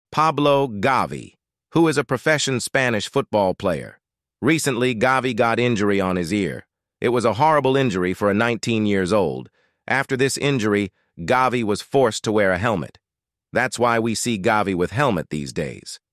Pablo Gavi, who is a professional Spanish football player. Recently, Gavi got injury on his ear. It was a horrible injury for a 19 years old. After this injury, Gavi was forced to wear a helmet. That's why we see Gavi with helmet these days.